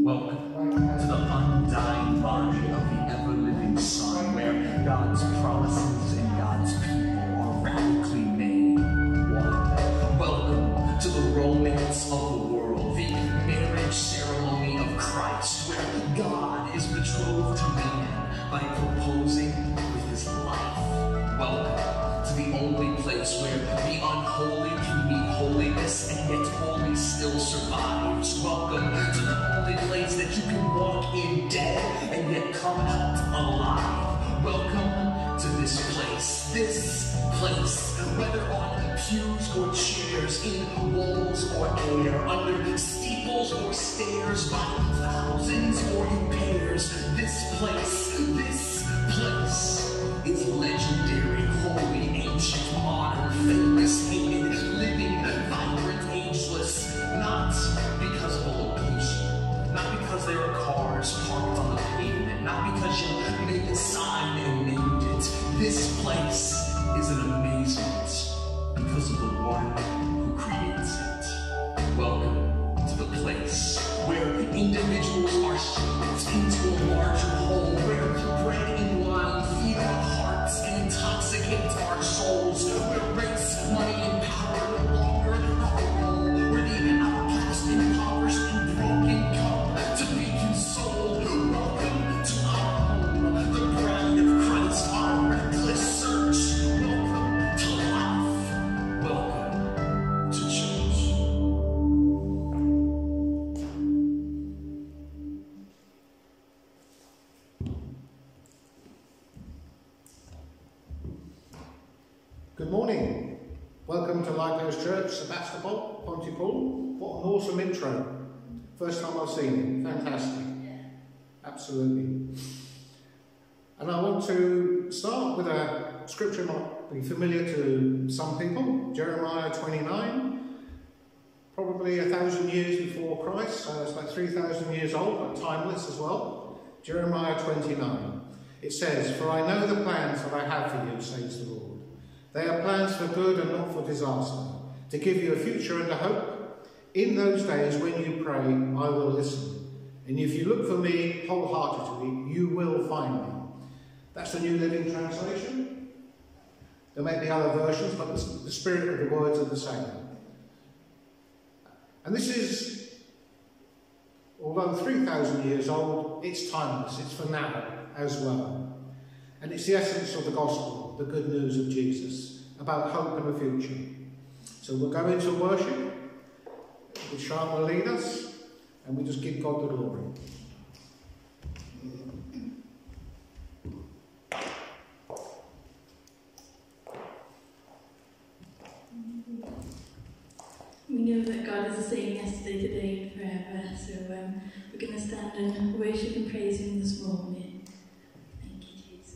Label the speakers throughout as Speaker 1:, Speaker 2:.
Speaker 1: Welcome to the undying body of the ever-living Son, where God's promises and God's people are radically made one. Welcome to the romance of the world, the marriage ceremony of Christ, where God is betrothed to man by proposing with his life. Welcome to the only place where the unholy can meet holiness and yet holy still survives. Welcome to the only place that you can walk in dead and yet come out alive. Welcome to this place, whether on pews or chairs, in walls or air, under steeples or stairs, by thousands or in pairs. This place is legendary, holy, ancient, modern, famous, hated, living, vibrant, ageless, not because of a location, not because there are cars parked on the pavement, not because you made a sign and named it. This place is an amazement because of the one who creates it. Welcome to the place where individuals are shaped into a larger whole, where bread and wine feed our hearts and intoxicate our souls, where race, money, and power no longer have a role, where the outcast, impoverished, and broken come to be consoled. Welcome to our home, the bride of Christ, our reckless search. Welcome to life. Welcome to church.
Speaker 2: Good morning. Welcome to Lighthouse Church, Sebatopol, Pontypool. What an awesome intro. First time I've seen it. Fantastic. Absolutely. And I want to start with a scripture that might be familiar to some people. Jeremiah 29, probably 1,000 years before Christ, so it's like 3,000 years old, but timeless as well. Jeremiah 29. It says, "For I know the plans that I have for you, says the Lord. They are plans for good and not for disaster, to give you a future and a hope. In those days when you pray, I will listen. And if you look for me wholeheartedly, you will find me." That's the New Living Translation. There may be other versions, but the spirit of the words are the same. And this is, although 3,000 years old, it's timeless, it's for now as well. And it's the essence of the gospel, the good news of Jesus, about hope and a future. So we'll go into worship, which Sean will lead us, and we just give God the glory.
Speaker 3: We know that God is the same yesterday, today and forever, so we're going to stand and worship and praise him this morning. Thank you, Jesus.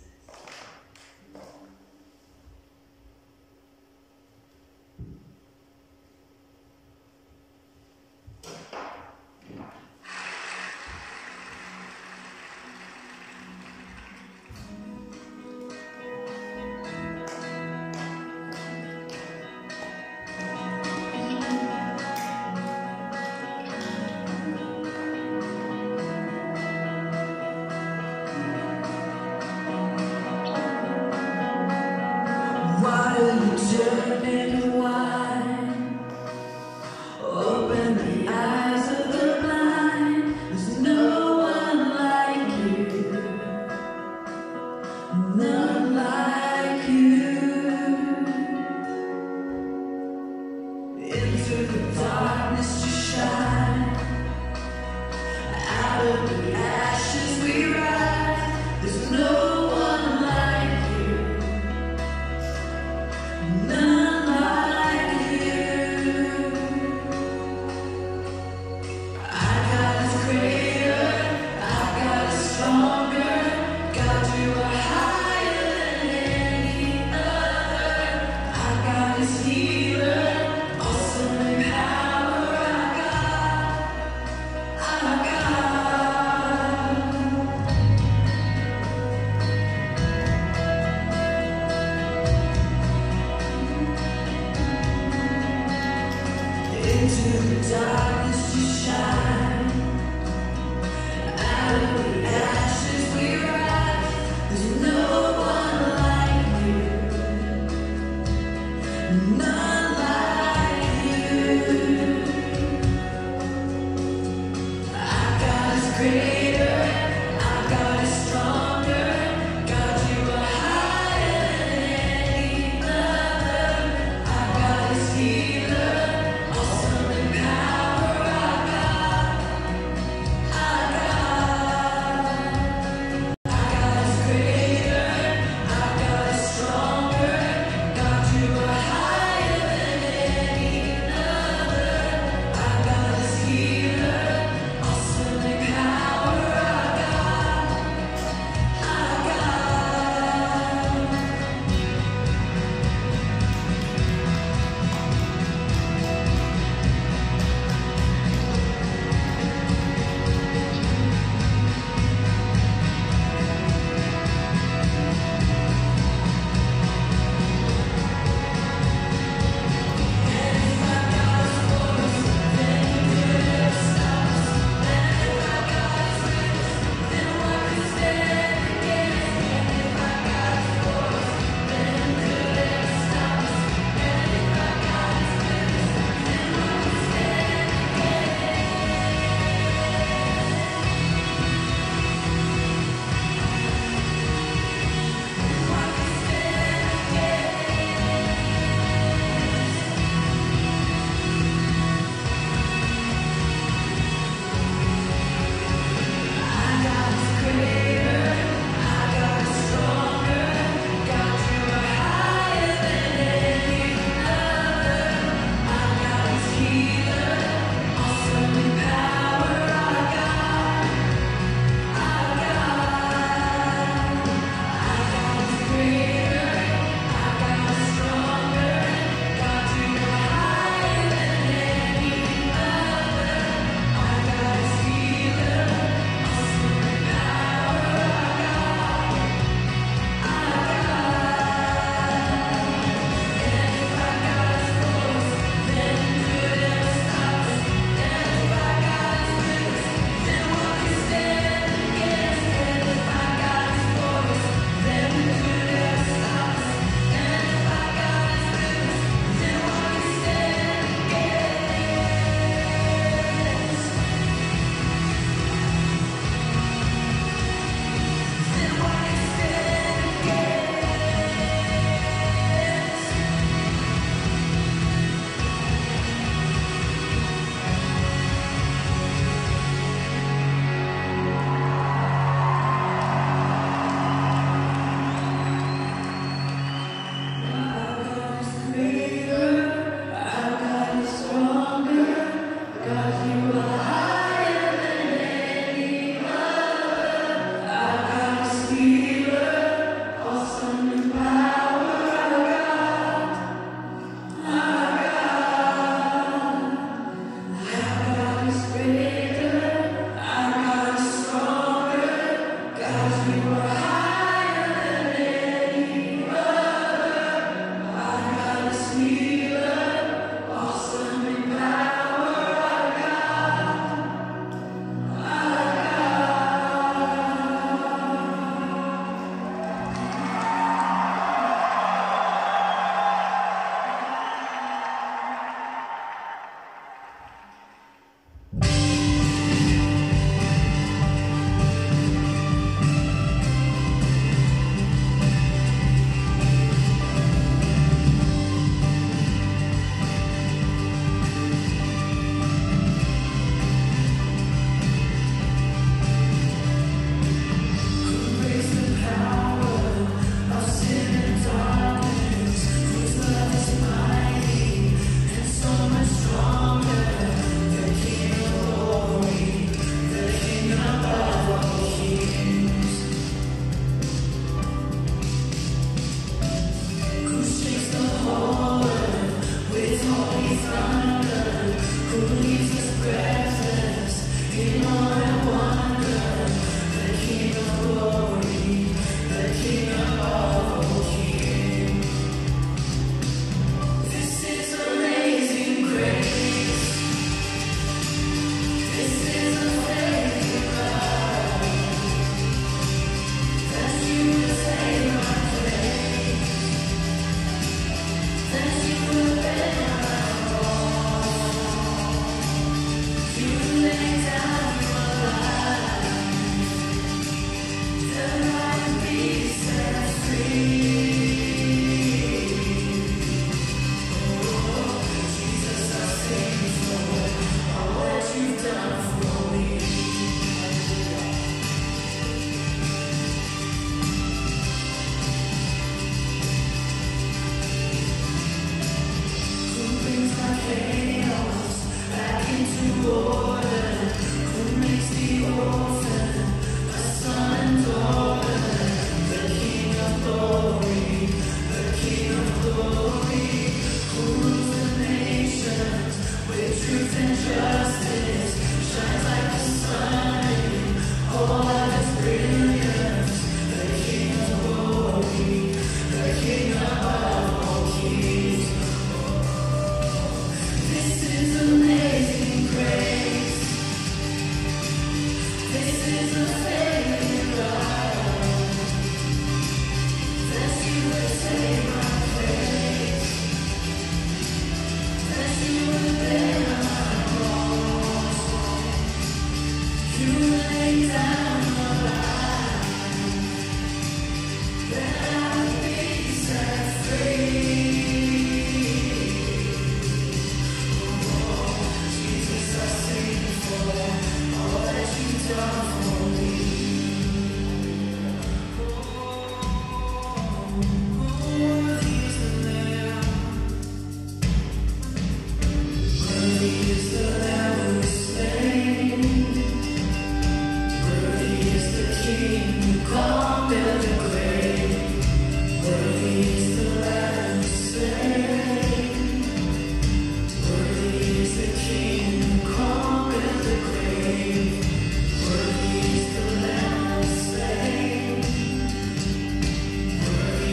Speaker 4: None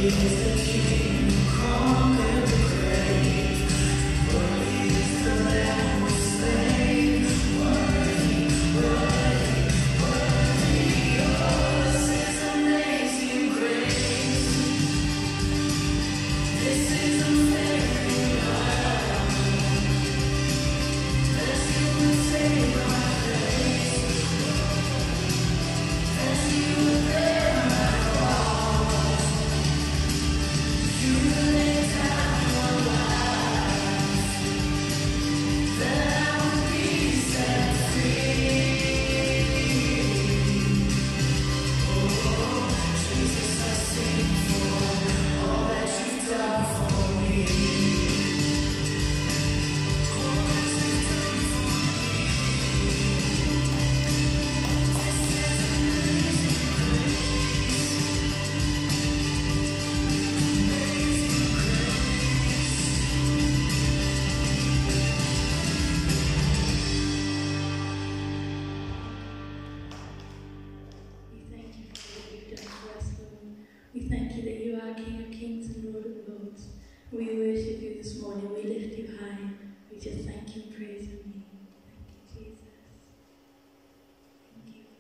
Speaker 3: We thank you that you are King of Kings and Lord of Lords. We worship you this morning. We lift you high. We just thank you and praise your name. Thank you, Jesus. Thank you,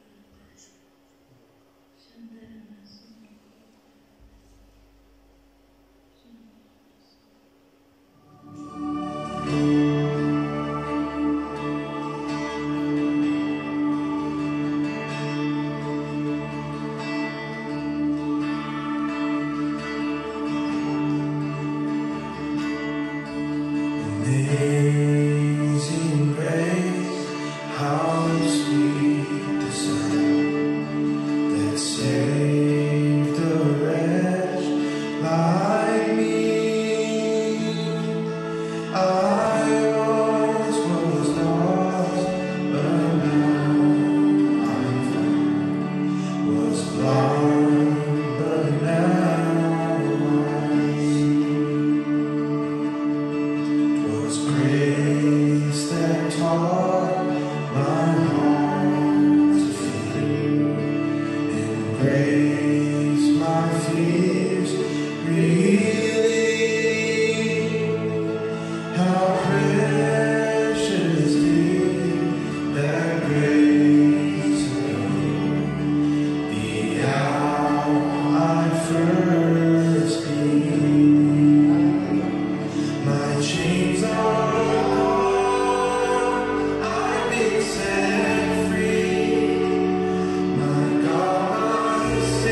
Speaker 1: Amazing grace, how sweet the sound that saved a wretch like me. I once was lost, but now I'm found. Was blind, but now I see. 'Twas grace that taught my heart to fear, in grace my fears relieved. How precious did that grace appear, the hour I first believed. My chains are gone, I've been set free. My God, my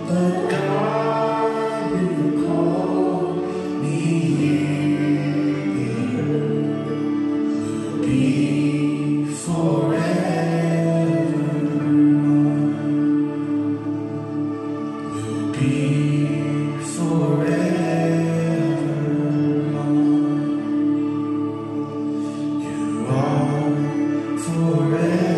Speaker 1: But God, you call me here, will be forever, will be forever. You are forever.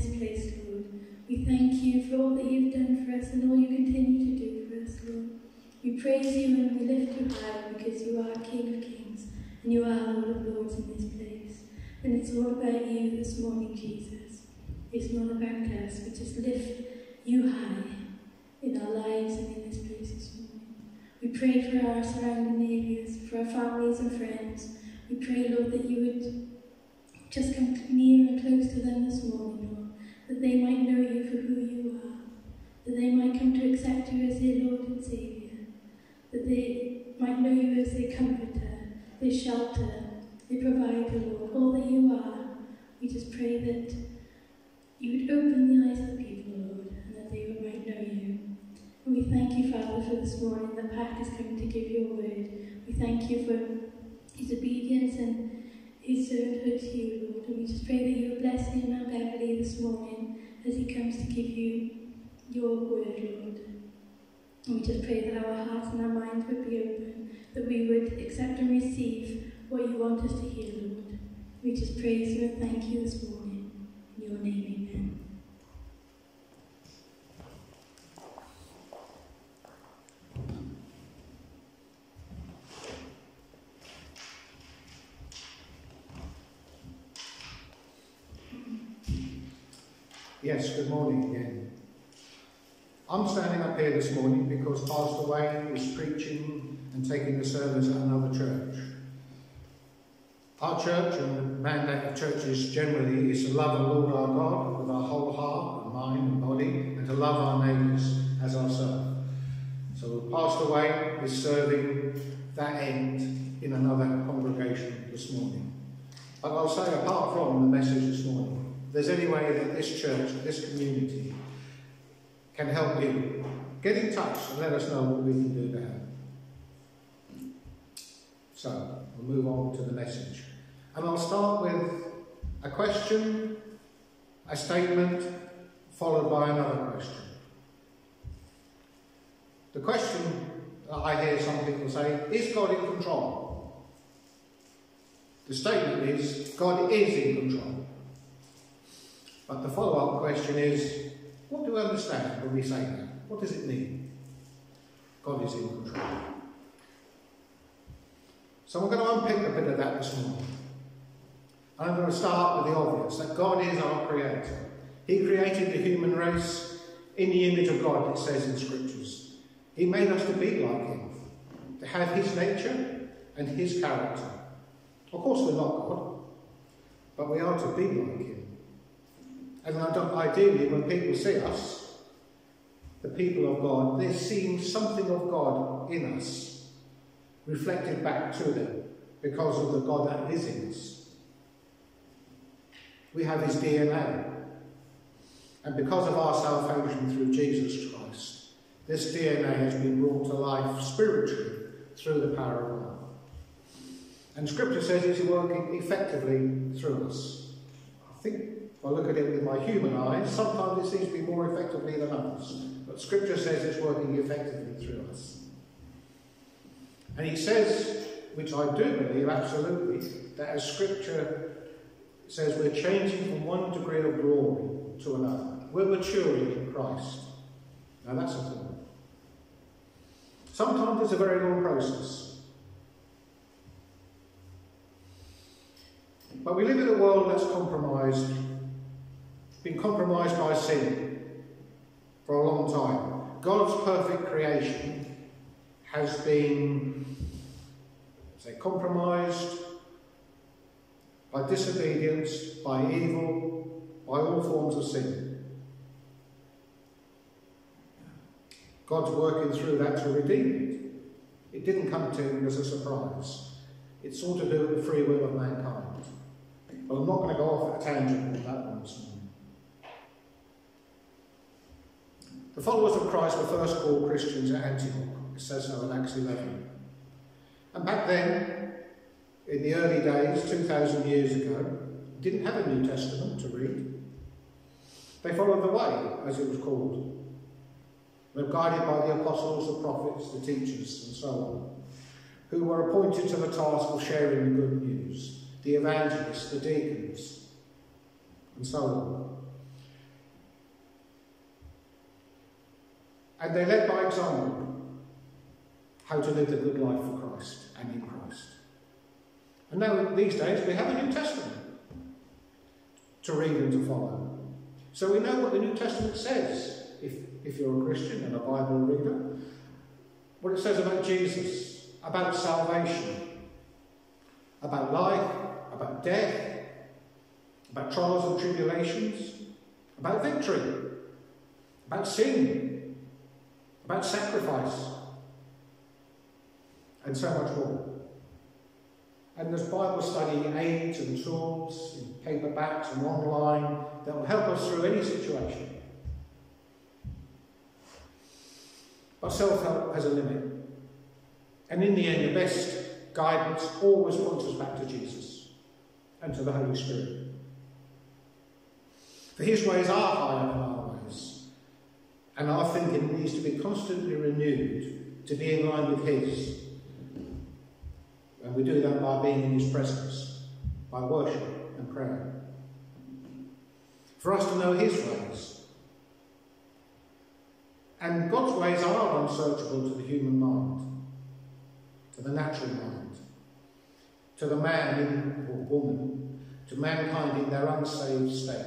Speaker 3: this place, Lord. We thank you for all that you've done for us and all you continue to do for us, Lord. We praise you and we lift you high because you are King of Kings and you are Lord of Lords in this place. And it's all about you this morning, Jesus. It's not about us. We just lift you high in our lives and in this place this morning. We pray for our surrounding areas, for our families and friends. We pray, Lord, that you would just come near and close to them this morning, Lord, that they might know you for who you are, that they might come to accept you as their Lord and Saviour, that they might know you as their comforter, their shelter, their provider, Lord, all that you are. We just pray that you would open the eyes of the people, Lord, and that they might know you. And we thank you, Father, for this morning that Pat is coming to give your word. We thank you for his obedience and his servanthood to you, Lord. And we just pray that you would bless him and Beverly this morning as he comes to give you your word, Lord. And we just pray that our hearts and our minds would be open, that we would accept and receive what you want us to hear, Lord. We just praise you and thank you this morning. In your name, amen.
Speaker 2: Yes, good morning again. I'm standing up here this morning because Pastor Wayne is preaching and taking the service at another church. Our church and the mandate of churches generally is to love the Lord our God with our whole heart and mind and body, and to love our neighbours as ourselves. So Pastor Wayne is serving that end in another congregation this morning. But I'll say, apart from the message this morning, if there's any way that this church, this community, can help you, get in touch and let us know what we can do to help. So, we'll move on to the message. And I'll start with a question, a statement, followed by another question. The question that I hear some people say, is God in control? The statement is, God is in control. But the follow-up question is, what do we understand when we say that? What does it mean? God is in control. So we're going to unpick a bit of that this morning. And I'm going to start with the obvious, that God is our creator. He created the human race in the image of God, it says in scriptures. He made us to be like him, to have his nature and his character. Of course we're not God, but we are to be like him. And ideally, when people see us, the people of God, they're seeing something of God in us, reflected back to them because of the God that is in us. We have his DNA. And because of our salvation through Jesus Christ, this DNA has been brought to life spiritually through the power of God. And Scripture says it's working effectively through us. I think if I look at it with my human eyes, sometimes it seems to be more effectively than others. But Scripture says it's working effectively through us. And he says, which I do believe absolutely, that as Scripture says we're changing from one degree of glory to another. We're maturing in Christ. Now that's a thing. Sometimes it's a very long process. But we live in a world that's compromised, been compromised by sin for a long time. God's perfect creation has been, say, compromised by disobedience, by evil, by all forms of sin. God's working through that to redeem it. It didn't come to him as a surprise. It's all to do with the free will of mankind. But I'm not going to go off at a tangent on that one this morning. The followers of Christ were first called Christians at Antioch. It says so in Acts 11. And back then, in the early days, 2,000 years ago, didn't have a New Testament to read. They followed the way, as it was called. They were guided by the apostles, the prophets, the teachers, and so on, who were appointed to the task of sharing the good news, the evangelists, the deacons, and so on. And they led by example how to live the good life for Christ and in Christ. And now, these days, we have a New Testament to read and to follow. So we know what the New Testament says, if you're a Christian and a Bible reader. What it says about Jesus, about salvation, about life, about death, about trials and tribulations, about victory, about sin, about sacrifice, and so much more. And there's Bible study aids and tools in paperbacks and online that will help us through any situation. But self-help has a limit. And in the end, the best guidance always points us back to Jesus and to the Holy Spirit. For his ways are higher than our ways, and our thinking needs to be constantly renewed to be in line with his. And we do that by being in his presence, by worship and prayer. For us to know his ways. And God's ways are unsearchable to the human mind, to the natural mind, to the man or woman, to mankind in their unsaved state.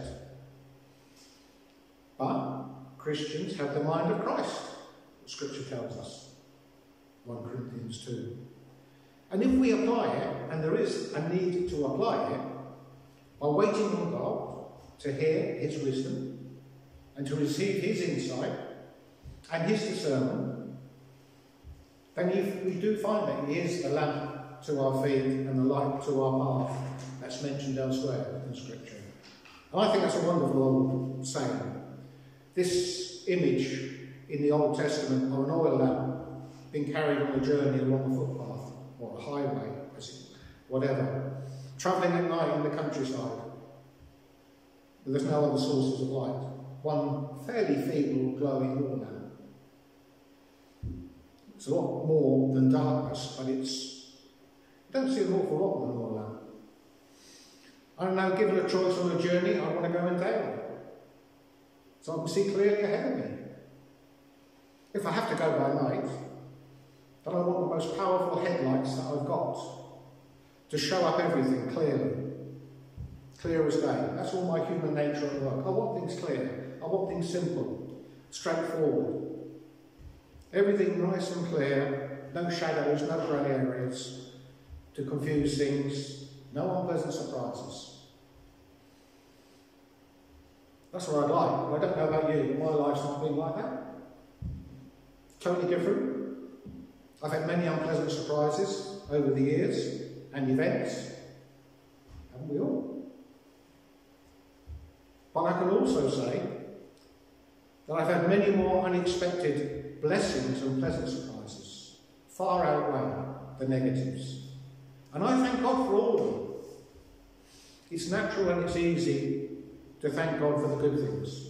Speaker 2: But Christians have the mind of Christ, Scripture tells us, 1 Corinthians 2. And if we apply it, and there is a need to apply it, by waiting on God to hear his wisdom and to receive his insight and his discernment, then we do find that he is the lamp to our feet and the light to our path that's mentioned elsewhere in Scripture. And I think that's a wonderful old saying. This image in the Old Testament of an oil lamp being carried on a journey along a footpath or a highway, whatever, travelling at night in the countryside, but there's no other sources of light. One fairly feeble glowing oil lamp. It's a lot more than darkness, but you don't see an awful lot with an oil lamp. I don't know, given a choice on a journey, I want to go in daylight, so I can see clearly ahead of me. If I have to go by night, then I want the most powerful headlights that I've got to show up everything clearly, clear as day. That's all my human nature at work. I want things clear. I want things simple, straightforward. Everything nice and clear, no shadows, no grey areas to confuse things, no unpleasant surprises. That's what I'd like. I don't know about you, but my life's not been like that. Totally different. I've had many unpleasant surprises over the years and events, haven't we all? But I can also say that I've had many more unexpected blessings and pleasant surprises, far outweigh the negatives. And I thank God for all of them. It's natural and it's easy to thank God for the good things,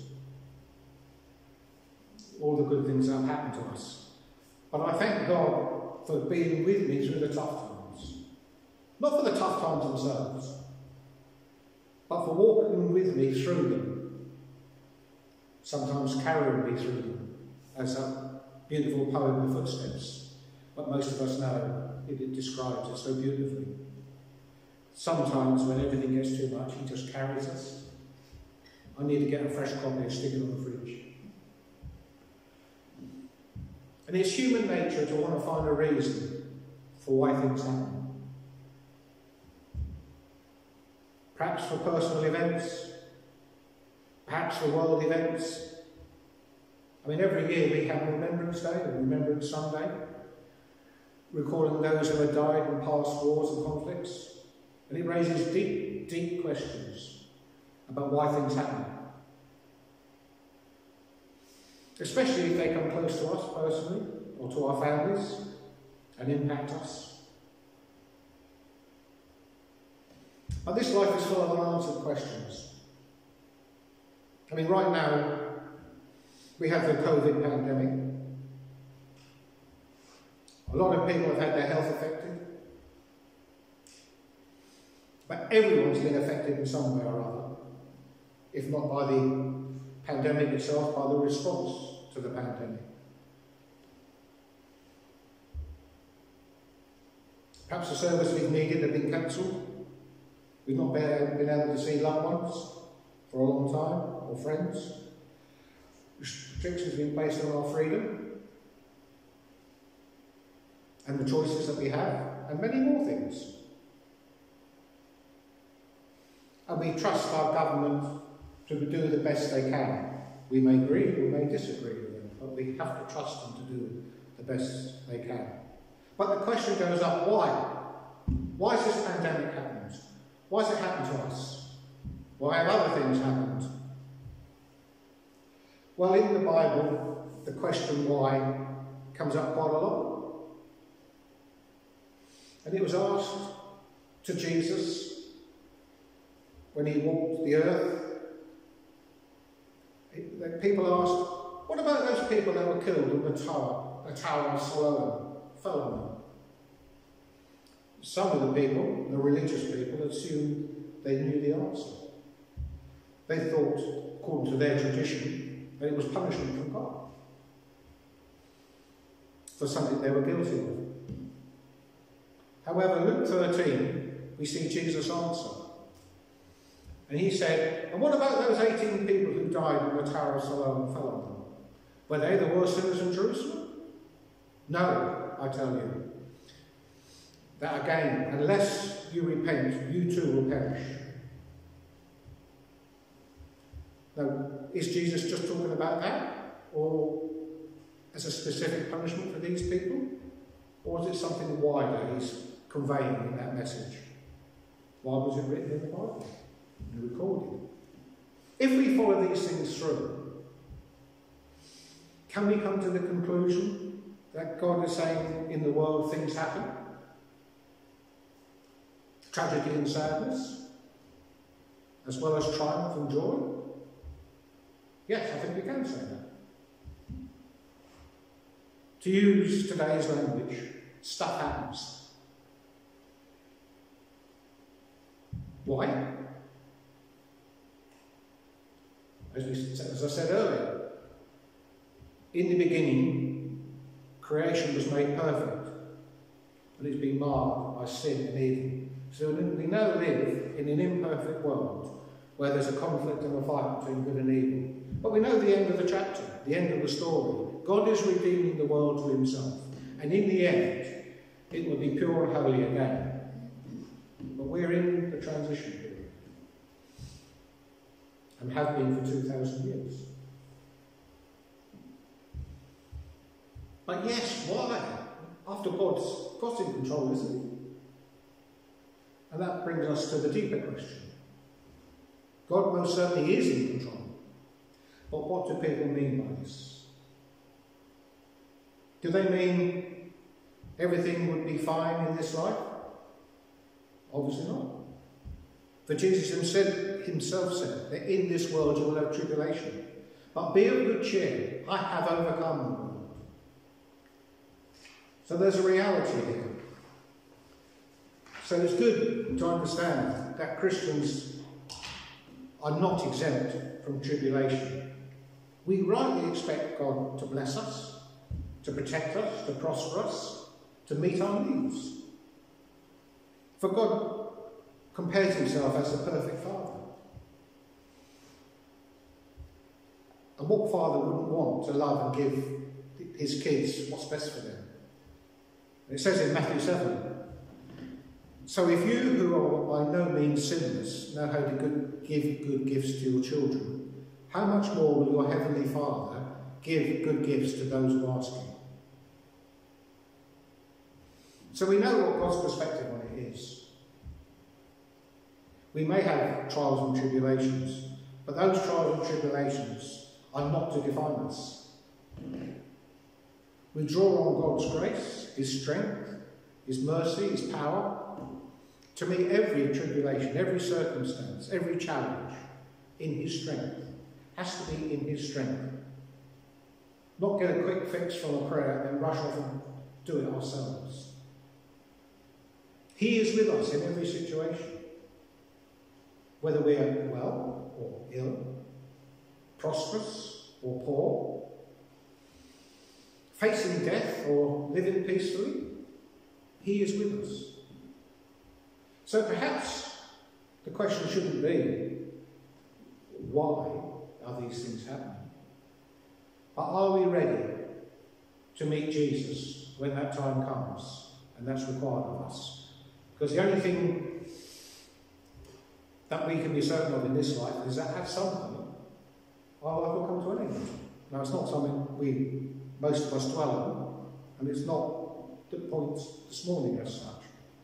Speaker 2: all the good things that have happened to us. But I thank God for being with me through the tough times. Not for the tough times themselves, but for walking with me through them. Sometimes carrying me through them, as that beautiful poem, The Footsteps. But most of us know it describes it so beautifully. Sometimes when everything gets too much, he just carries us. I need to get a fresh copy and stick it on the fridge. And it's human nature to want to find a reason for why things happen. Perhaps for personal events, perhaps for world events. I mean, every year we have Remembrance Day or Remembrance Sunday, recalling those who have died in past wars and conflicts. And it raises deep, deep questions about why things happen. Especially if they come close to us personally, or to our families, and impact us. But this life is full of unanswered questions. I mean, right now, we have the COVID pandemic. A lot of people have had their health affected. But everyone's been affected in some way or other, if not by the pandemic itself, by the response to the pandemic. Perhaps the service we've needed have been cancelled. We've not been able to see loved ones for a long time, or friends. Restrictions have been placed on our freedom and the choices that we have, and many more things. And we trust our government to do the best they can. We may agree, we may disagree with them, but we have to trust them to do the best they can. But the question goes up, why? Why has this pandemic happened? Why has it happened to us? Why have other things happened? Well, in the Bible, the question why comes up quite a lot. And it was asked to Jesus when he walked the earth. People asked, what about those people that were killed in the Tower of Siloam? Fell on them. Some of the people, the religious people, assumed they knew the answer. They thought, according to their tradition, that it was punishment from God for something they were guilty of. However, Luke 13, we see Jesus answer. And he said, and what about those 18 people who died when the Tower of Siloam fell on them? Were they the worst sinners in Jerusalem? No, I tell you. That again, unless you repent, you too will perish. Now, is Jesus just talking about that? Or as a specific punishment for these people? Or is it something wider he's conveying in that message? Why was it written in the Bible? And recorded? If we follow these things through, can we come to the conclusion that God is saying in the world things happen? Tragedy and sadness, as well as triumph and joy? Yes, I think we can say that. To use today's language, stuff happens. Why? As I said earlier, in the beginning, creation was made perfect, but it's been marred by sin and evil. So we now live in an imperfect world where there's a conflict and a fight between good and evil. But we know the end of the chapter, the end of the story. God is redeeming the world to himself. And in the end, it will be pure and holy again. But we're in the transition period. And have been for 2,000 years. But yes, why? After God's in control, isn't he? And that brings us to the deeper question. God most certainly is in control. But what do people mean by this? Do they mean everything would be fine in this life? Obviously not. For Jesus himself said that in this world you will have tribulation. But be of good cheer, I have overcome the world. So there's a reality here. So it's good to understand that Christians are not exempt from tribulation. We rightly expect God to bless us, to protect us, to prosper us, to meet our needs. For God compares himself as the perfect Father. And what father wouldn't want to love and give his kids what's best for them? It says in Matthew 7, so if you who are by no means sinless know how to give good gifts to your children, how much more will your heavenly Father give good gifts to those who ask him? So we know what God's perspective on it is. We may have trials and tribulations, but those trials and tribulations are not to define us. We draw on God's grace, his strength, his mercy, his power, to meet every tribulation, every circumstance, every challenge in his strength. Has to be in his strength. Not get a quick fix from a prayer and then rush off and do it ourselves. He is with us in every situation. Whether we are well or ill, prosperous or poor, facing death or living peacefully, he is with us. So perhaps the question shouldn't be, why are these things happening? But are we ready to meet Jesus when that time comes and that's required of us? Because the only thing that we can be certain of in this life is that at some point our life will come to an end. Now, it's not something most of us dwell on, and it's not the point this morning as such.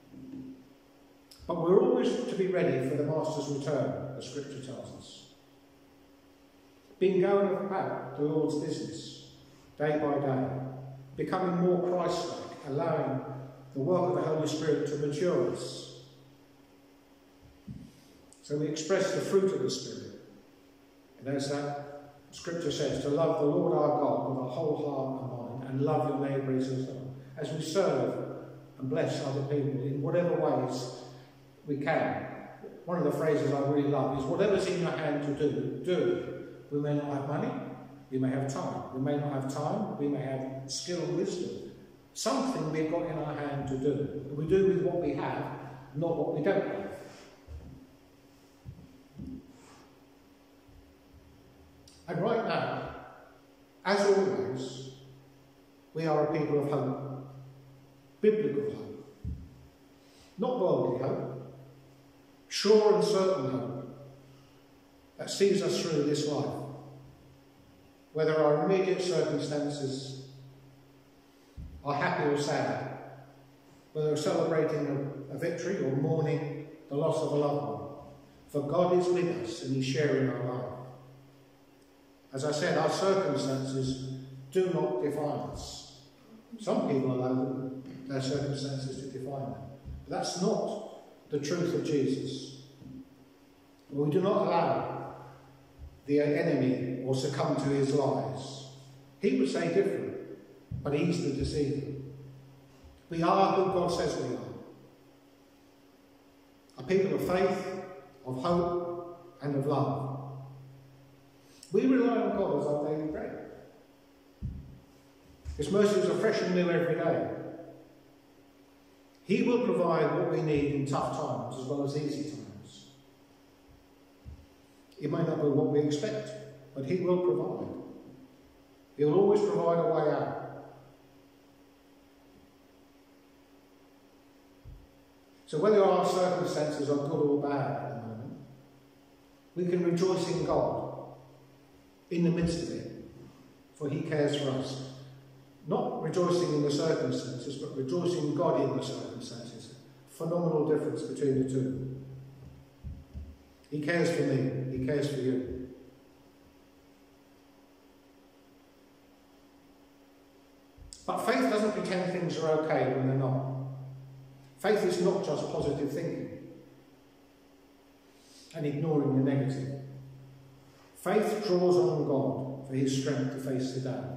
Speaker 2: But we're always to be ready for the Master's return, as Scripture tells us. Being going about the Lord's business, day by day, becoming more Christ-like, allowing the work of the Holy Spirit to mature us. So we express the fruit of the Spirit. And as that Scripture says, to love the Lord our God with a whole heart and mind, and love your neighbour as yourself. As we serve and bless other people in whatever ways we can. One of the phrases I really love is, whatever's in your hand to do, do. We may not have money, we may have time. We may not have time, we may have skill and wisdom. Something we've got in our hand to do. We do with what we have, not what we don't have. And right now, as always, we are a people of hope. Biblical hope. Not worldly hope. Sure and certain hope that sees us through this life. Whether our immediate circumstances are happy or sad, whether we're celebrating a victory or mourning the loss of a loved one. For God is with us and He's sharing our life. As I said, our circumstances do not define us. Some people allow their circumstances to define them. But that's not the truth of Jesus. We do not allow the enemy or succumb to his lies. He would say different, but he's the deceiver. We are who God says we are. A people of faith, of hope, and of love. We rely on God as our daily bread. His mercies are fresh and new every day. He will provide what we need in tough times as well as easy times. It may not be what we expect, but He will provide. He will always provide a way out. So whether our circumstances are good or bad at the moment, we can rejoice in God in the midst of it, for He cares for us. Not rejoicing in the circumstances, but rejoicing in God in the circumstances. Phenomenal difference between the two. He cares for me, He cares for you. But faith doesn't pretend things are okay when they're not. Faith is not just positive thinking and ignoring the negative. Faith draws on God for His strength to face the day.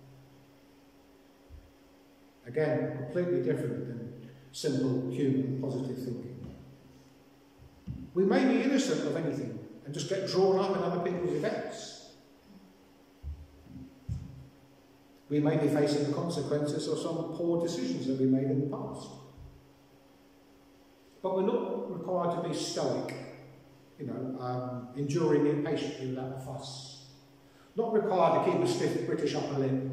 Speaker 2: Again, completely different than simple human positive thinking. We may be innocent of anything and just get drawn up in other people's events. We may be facing the consequences of some poor decisions that we made in the past. But we're not required to be stoic, enduring it patiently without a fuss. Not required to keep a stiff British upper lip.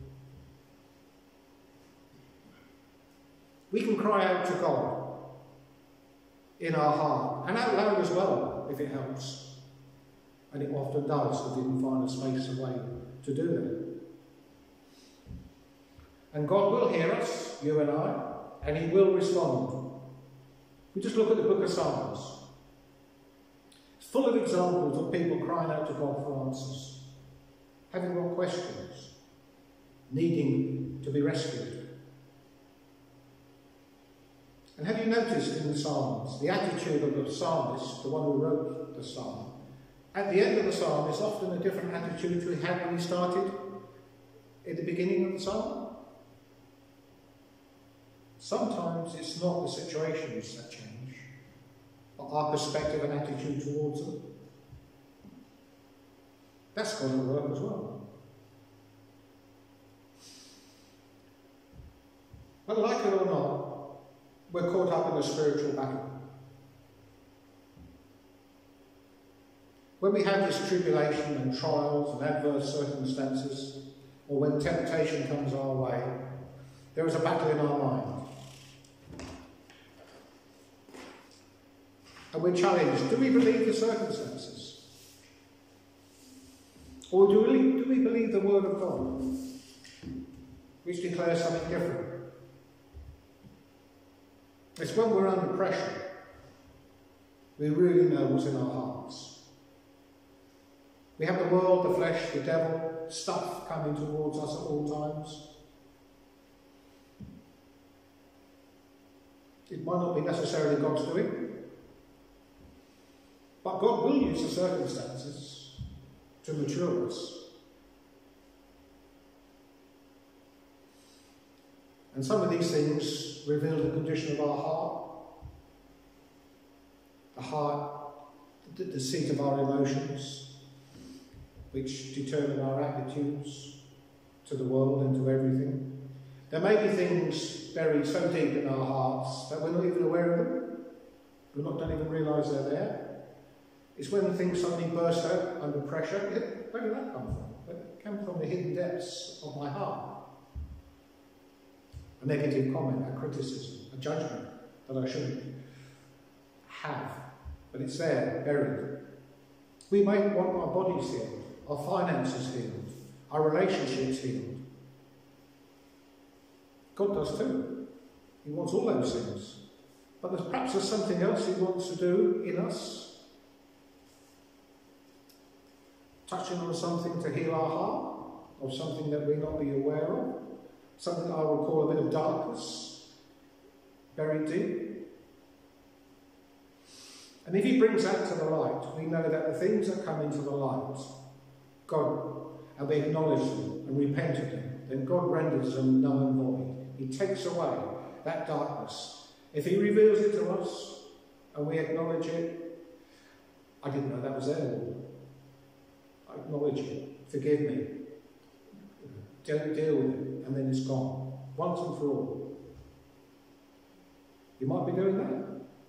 Speaker 2: We can cry out to God in our heart, and out loud as well, if it helps. And it often does, if we can find a space and way to do that. And God will hear us, you and I, and He will respond. We just look at the book of Psalms. It's full of examples of people crying out to God for answers, having got questions, needing to be rescued. And have you noticed in the Psalms, the attitude of the psalmist, the one who wrote the psalm, at the end of the psalm is often a different attitude to he had when he started at the beginning of the psalm? Sometimes it's not the situations that change, but our perspective and attitude towards them. That's got to work as well. But like it or not, we're caught up in a spiritual battle. When we have this tribulation and trials and adverse circumstances, or when temptation comes our way, there is a battle in our mind. And we're challenged, do we believe the circumstances? Or do we believe the Word of God, which declares something different? It's when we're under pressure we really know what's in our hearts. We have the world, the flesh, the devil, stuff coming towards us at all times. It might not be necessarily God's doing, but God will use the circumstances to mature us. And some of these things reveal the condition of our heart. The heart, the seat of our emotions, which determine our attitudes to the world and to everything. There may be things buried so deep in our hearts that we're not even aware of them. We don't even realise they're there. It's when things suddenly burst out under pressure. Where did that come from? It came from the hidden depths of my heart. A negative comment, a criticism, a judgment that I shouldn't have. But it's there, buried. We may want our bodies healed, our finances healed, our relationships healed. God does too. He wants all those things. But perhaps there's something else He wants to do in us. Touching on something to heal our heart, or something that we not be aware of. Something that I would call a bit of darkness, buried deep. And if He brings that to the light, we know that the things that come into the light, God, and we acknowledge them and repent of them, then God renders them null and void. He takes away that darkness. If He reveals it to us and we acknowledge it, I didn't know that was there, Lord. I acknowledge it. Forgive me. Don't deal with it, and then it's gone, once and for all. You might be doing that.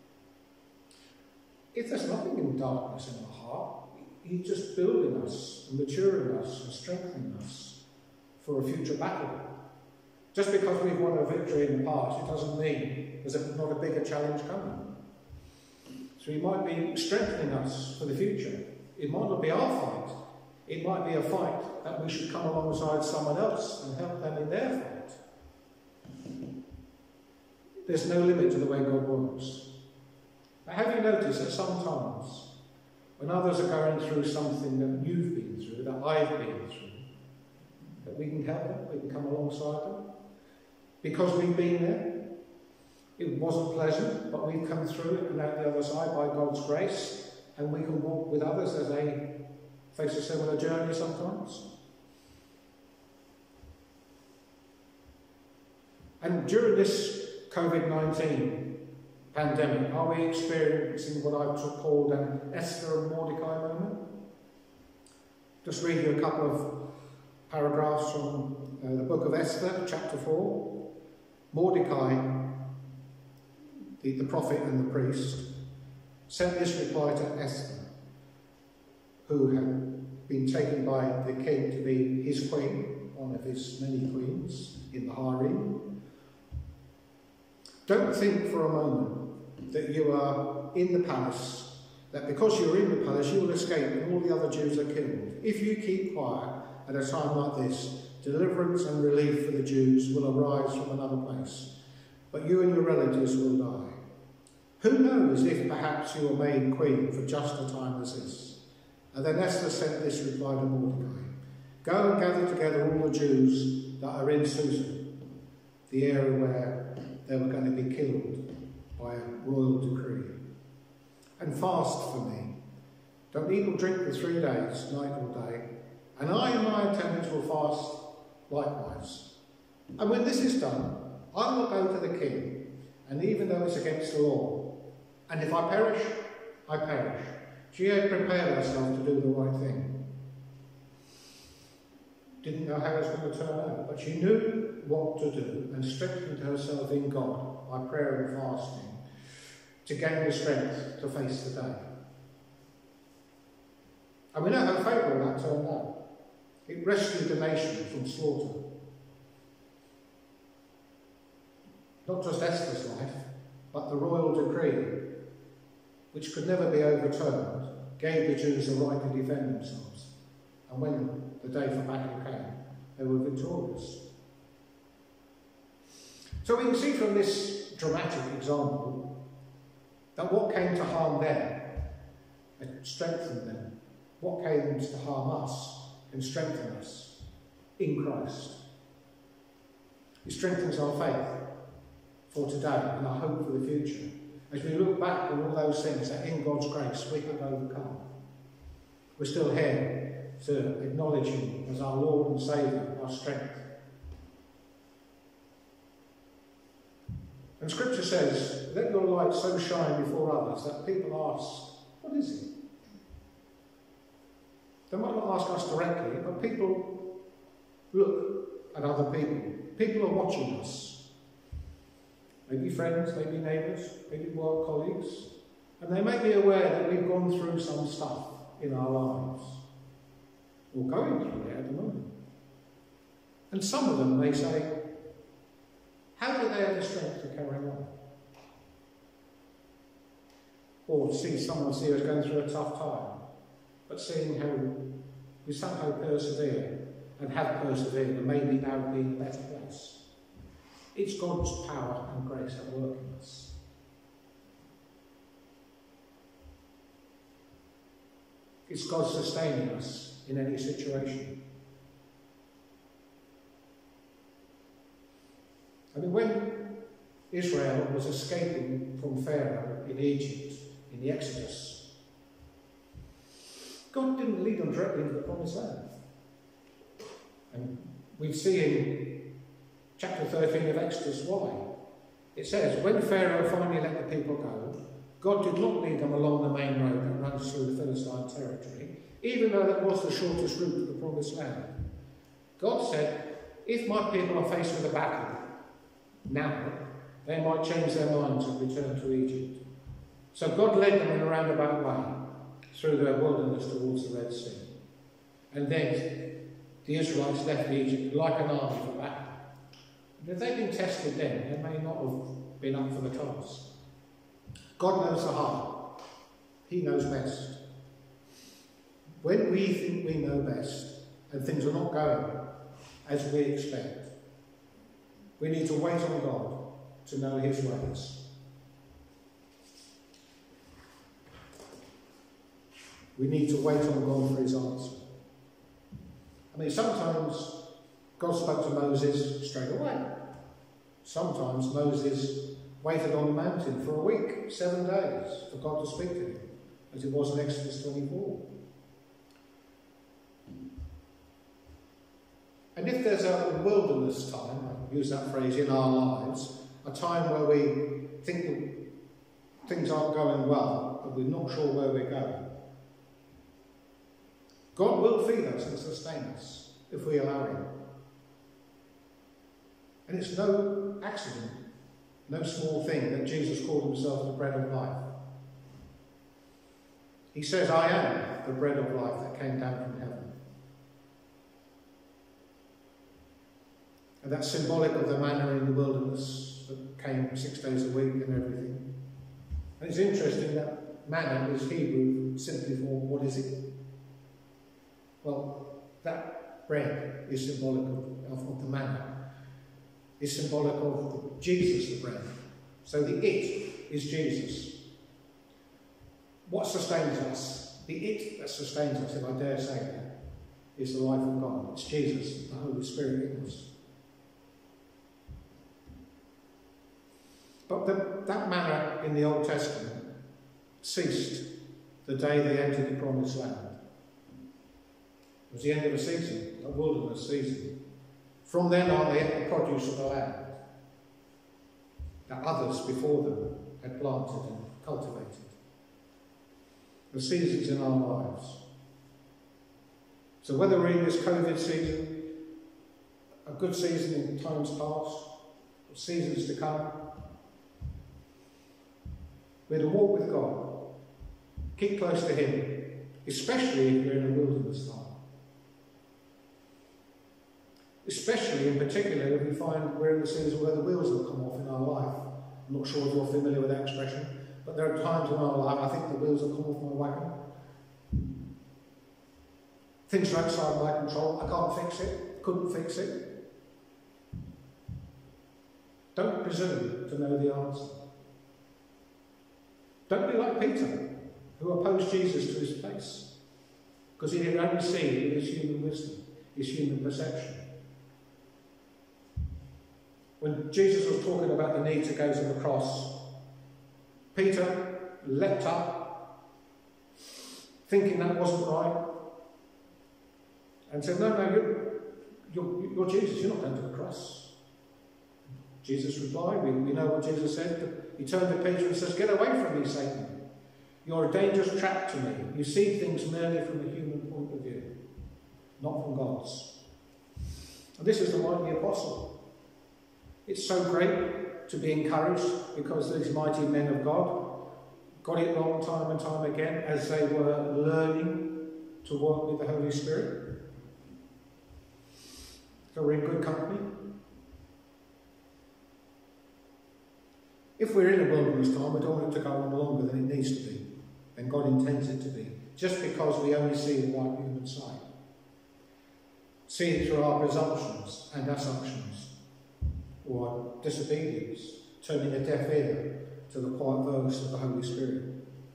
Speaker 2: If there's nothing in darkness in our heart, He's just building us, and maturing us, and strengthening us for a future battle. Just because we've won a victory in the past, it doesn't mean there's not a bigger challenge coming. So He might be strengthening us for the future. It might not be our fight. It might be a fight that we should come alongside someone else and help them in their fight. There's no limit to the way God works. But have you noticed that sometimes, when others are going through something that you've been through, that I've been through, that we can help them, we can come alongside them? Because we've been there. It wasn't pleasant, but we've come through it and out the other side by God's grace, and we can walk with others as they face a similar journey sometimes. And during this COVID-19 pandemic, are we experiencing what I've called an Esther and Mordecai moment? Just read you a couple of paragraphs from the book of Esther, chapter 4. Mordecai, the prophet and the priest, sent this reply to Esther, who had been taken by the king to be his queen, one of his many queens in the harem. Don't think for a moment that you are in the palace, that because you're in the palace you will escape and all the other Jews are killed. If you keep quiet at a time like this, deliverance and relief for the Jews will arise from another place, but you and your relatives will die. Who knows if perhaps you were made queen for just a time as this? And then Esther sent this reply to Mordecai. Go and gather together all the Jews that are in Susa, the area where they were going to be killed by a royal decree. And fast for me. Don't eat or drink for 3 days, night or day. And I and my attendants will fast likewise. And when this is done, I will go to the king, and even though it's against the law, and if I perish, I perish. She had prepared herself to do the right thing. Didn't know how it was going to turn out, but she knew what to do and strengthened herself in God by prayer and fasting to gain the strength to face the day. And we know how favourable that turned out. It rescued the nation from slaughter. Not just Esther's life, but the royal decree, which could never be overturned, gave the Jews the right to defend themselves. And when the day for battle came, they were victorious. So we can see from this dramatic example that what came to harm them had strengthened them. What came to harm us can strengthen us in Christ. It strengthens our faith for today and our hope for the future, as we look back on all those things that in God's grace we have overcome. We're still here to acknowledge Him as our Lord and Saviour, our strength. And Scripture says, let your light so shine before others that people ask, what is it? They might not ask us directly, but people look at other people. People are watching us. Maybe friends, maybe neighbours, maybe work colleagues. And they may be aware that we've gone through some stuff in our lives. Or going through it at the moment. And some of them may say, how do they have the strength to carry on? Or see someone see us going through a tough time, but seeing how we somehow persevere and have persevered and maybe now be in a better place. It's God's power and grace at work in us. It's God sustaining us in any situation. I mean, when Israel was escaping from Pharaoh in Egypt, in the Exodus, God didn't lead them directly into the Promised Land. And we see in chapter 13 of Exodus why. It says, when Pharaoh finally let the people go, God did not lead them along the main road that runs through the Philistine territory, even though that was the shortest route to the Promised Land. God said, if my people are faced with a battle, now, they might change their minds and return to Egypt. So God led them in a roundabout way through the wilderness towards the Red Sea. And then the Israelites left Egypt like an army for battle. And if they'd been tested then, they may not have been up for the task. God knows the heart. He knows best. When we think we know best and things are not going as we expect, we need to wait on God to know His ways. We need to wait on God for His answer. I mean, sometimes God spoke to Moses straight away. Sometimes Moses waited on the mountain for a week, 7 days, for God to speak to him, as it was in Exodus 24. And if there's a wilderness time, I use that phrase, in our lives, a time where we think that things aren't going well, but we're not sure where we're going, God will feed us and sustain us if we allow Him. And it's no accident, no small thing that Jesus called Himself the bread of life. He says, I am the bread of life that came down from heaven. And that's symbolic of the manna in the wilderness that came 6 days a week and everything. And it's interesting that manna is Hebrew simply for what is it? Well, that bread is symbolic of the manna. It's symbolic of Jesus, the bread. So the it is Jesus. What sustains us? The it that sustains us, if I dare say that, is the life of God. It's Jesus, the Holy Spirit in us. But that manna in the Old Testament ceased the day they entered the Promised Land. It was the end of a season, a wilderness season. From then on, they ate the produce of the land that others before them had planted and cultivated. The seasons in our lives. So whether we're in this COVID season, a good season in times past, or seasons to come, we're to walk with God, keep close to Him, especially if you're in a wilderness time. Especially in particular if we find we're in the season where the wheels have come off in our life. I'm not sure if you're familiar with that expression, but there are times in our life I think the wheels have come off my wagon. Things are outside my control. I can't fix it, couldn't fix it. Don't presume to know the answer. Don't be like Peter, who opposed Jesus to his face, because he didn't only see it with his human wisdom, his human perception. When Jesus was talking about the need to go to the cross, Peter leapt up, thinking that wasn't right, and said, no, you're Jesus, you're not going to the cross. Jesus replied, we know what Jesus said. He turned to Peter and says, get away from me, Satan. You're a dangerous trap to me. You see things merely from a human point of view, not from God's. And this is the mighty apostle. It's so great to be encouraged because these mighty men of God got it wrong time and time again as they were learning to work with the Holy Spirit. So we're in good company. If we're in a wilderness time, we don't want it to go on longer than it needs to be, than God intends it to be, just because we only see the white human side. See it through our presumptions and assumptions, or disobedience, turning a deaf ear to the quiet voice of the Holy Spirit.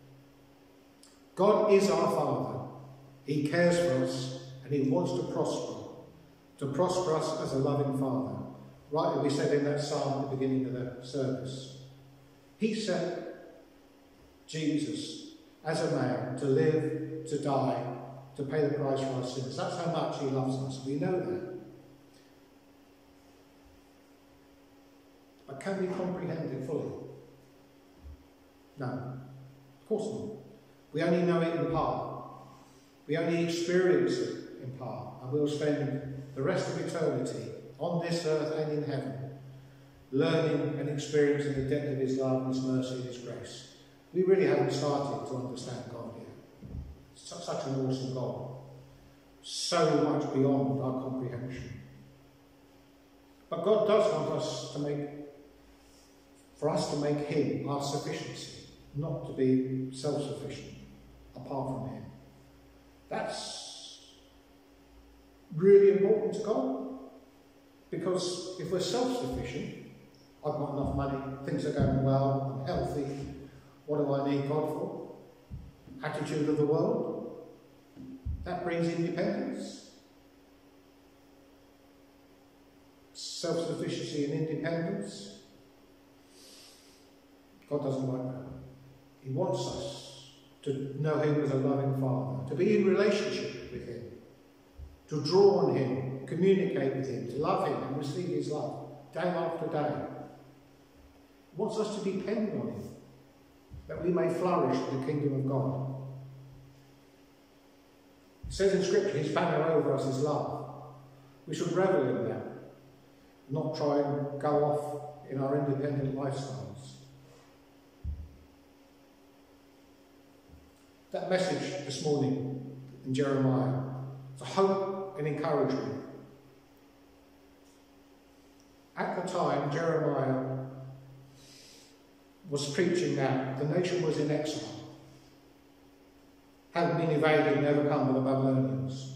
Speaker 2: God is our Father. He cares for us and he wants to prosper us as a loving Father. Rightly we said in that psalm at the beginning of the service. He sent Jesus as a man to live, to die, to pay the price for our sins. That's how much he loves us. We know that. But can we comprehend it fully? No, of course not. We only know it in part. We only experience it in part. And we'll spend the rest of eternity on this earth and in heaven, learning and experiencing the depth of his love, his mercy, and his grace. We really haven't started to understand God yet. Such an awesome God. So much beyond our comprehension. But God does want us to make him our sufficiency, not to be self-sufficient apart from him. That's really important to God. Because if we're self-sufficient, I've got enough money, things are going well, I'm healthy, what do I need God for? Attitude of the world. That brings independence. Self-sufficiency and independence. God doesn't like that. He wants us to know him as a loving Father, to be in relationship with him, to draw on him, communicate with him, to love him and receive his love day after day. He wants us to depend on him, that we may flourish in the kingdom of God. It says in Scripture, his banner over us is love. We should revel in that, not try and go off in our independent lifestyles. That message this morning in Jeremiah, it's a hope and encouragement. At the time, Jeremiah was preaching that the nation was in exile, hadn't been invaded and overcome by the Babylonians.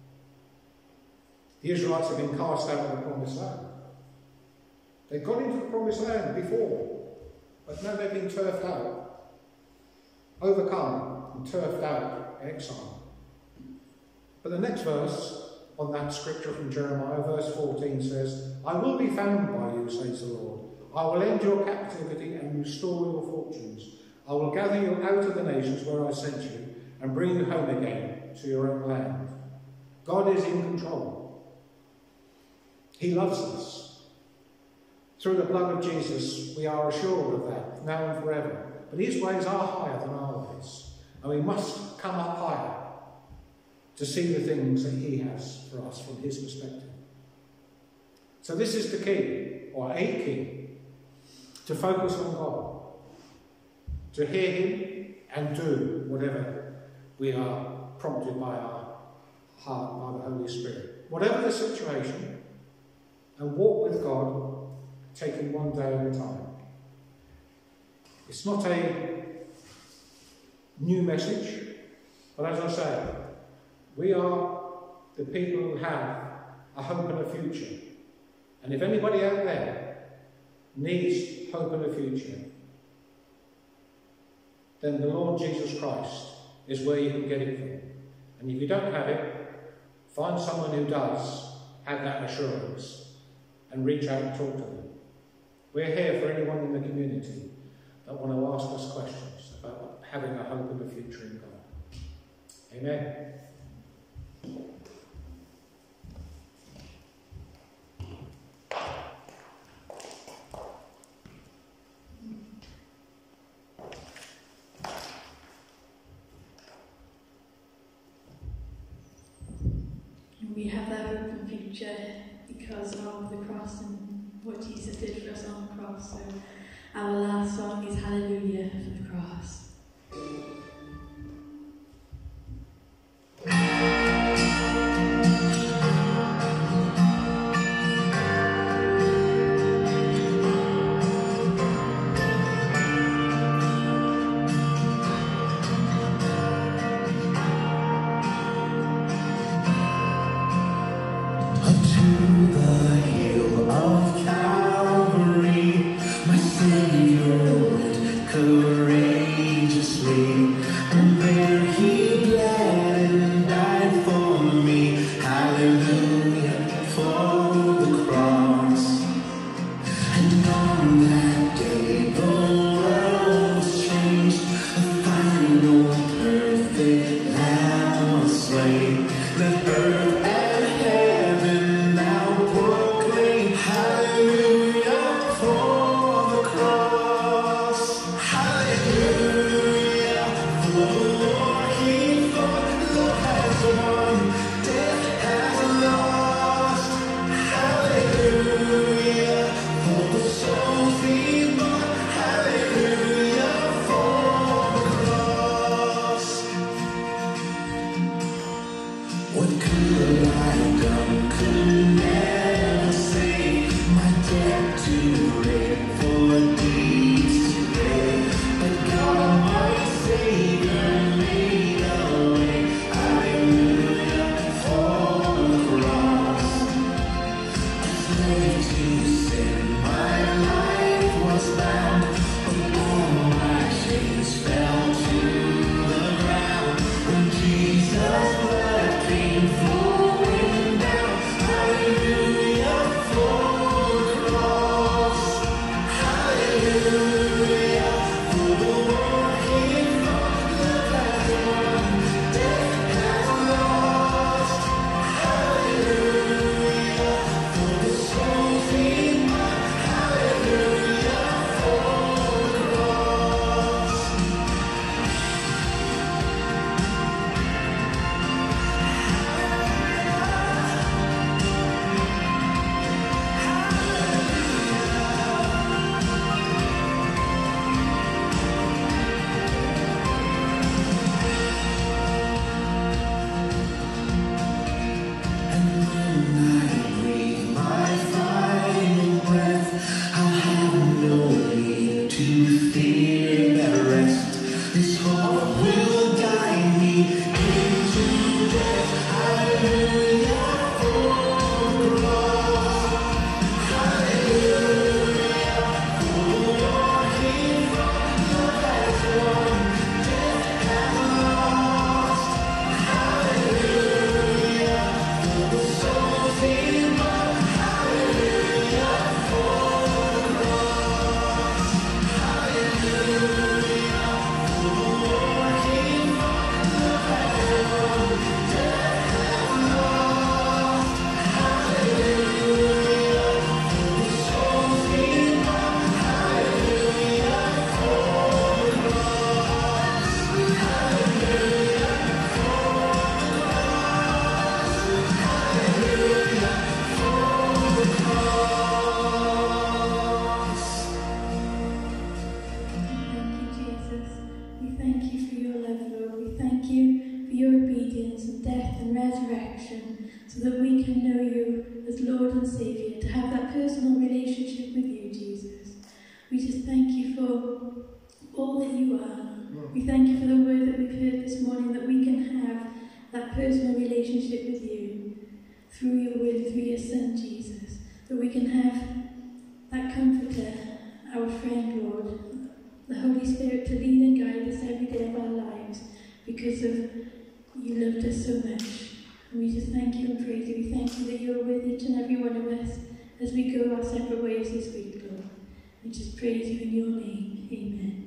Speaker 2: The Israelites had been cast out of the promised land. They got into the promised land before, but now they've been turfed out, overcome and turfed out in exile. But the next verse on that scripture from Jeremiah, verse 14 says, I will be found by you, says the Lord. I will end your captivity and restore your fortunes. I will gather you out of the nations where I sent you and bring you home again to your own land. God is in control. He loves us. Through the blood of Jesus, we are assured of that, now and forever. But his ways are higher than our ways, and we must come up higher to see the things that he has for us from his perspective. So this is the key, or a key, to focus on God, to hear him and do whatever we are prompted by our heart, by the Holy Spirit. Whatever the situation, and walk with God, taking one day at a time. It's not a new message, but as I say, we are the people who have a hope and a future. And if anybody out there needs hope and a future, then the Lord Jesus Christ is where you can get it from. And if you don't have it, find someone who does have that assurance and reach out and talk to them. We're here for anyone in the community that want to ask us questions about having a hope and a future in God. Amen.
Speaker 3: We have that hope and future because of the cross and what Jesus did for us on the cross. So our last song is Hallelujah for the cross.
Speaker 1: Let earth and heaven now
Speaker 3: as Lord and Saviour, to have that personal relationship with you, Jesus. We just thank you for all that you are. We thank you for the word that we've heard this morning, that we can have that personal relationship with you through your word, through your Son, Jesus. That we can have that comforter, our friend, Lord, the Holy Spirit, to lead and guide us every day of our lives because of you loved us so much. And we just thank you and praise you. We thank you that you're with each and every one of us as we go our separate ways this week, Lord. We just praise you in your name. Amen.